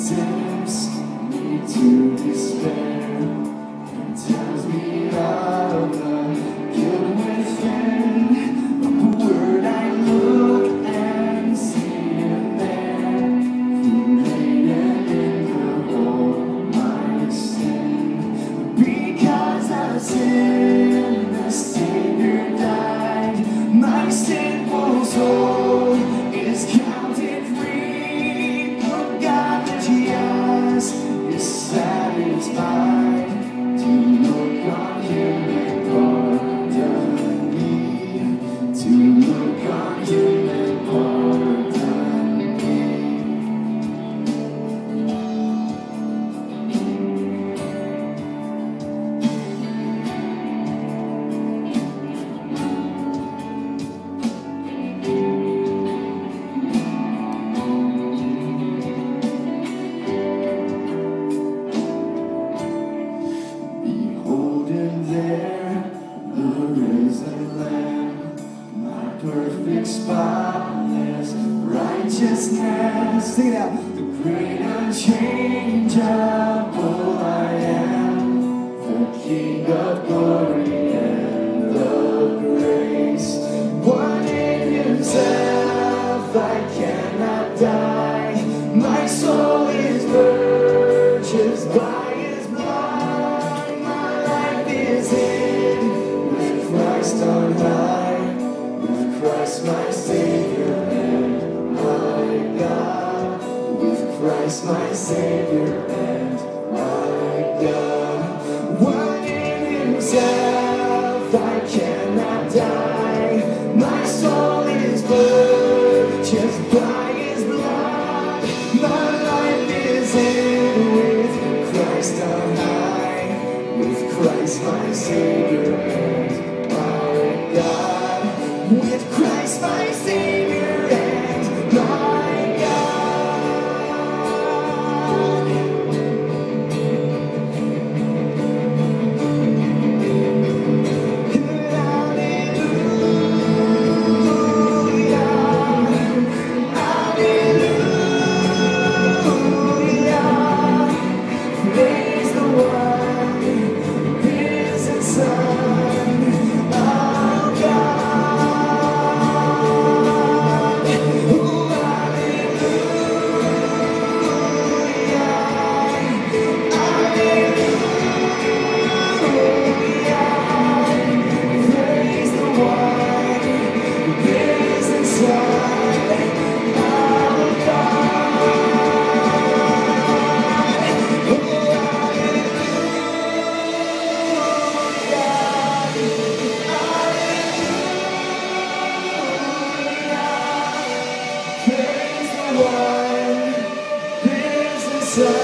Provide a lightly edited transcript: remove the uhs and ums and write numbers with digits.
tempts me to despair and tells me of the guilt within. The word I look and see Him there, who paid and in the whole my sin. Because of sin, the Savior died. My sinful soul is counted free. For God just is satisfied to look on Him and pardon me. To look on Him and pardon me. Beholding there the risen Lamb, my perfect, spotless righteousness. Sing it out. The great unchangeable I am, the King of glory and of grace. One in Himself I cannot die. My soul is purchased by His blood. My life is hid with Christ on high, with Christ my Savior and my God, with Christ my Savior and my God. One in Himself I cannot die. My soul is purchased by His blood. My life is hid with Christ on high, with Christ my Savior and my God, with Christ my Savior and my God. Praise the one, risen Son of God. Oh, hallelujah. Praise the one, risen Son of God. Praise the one, risen Son.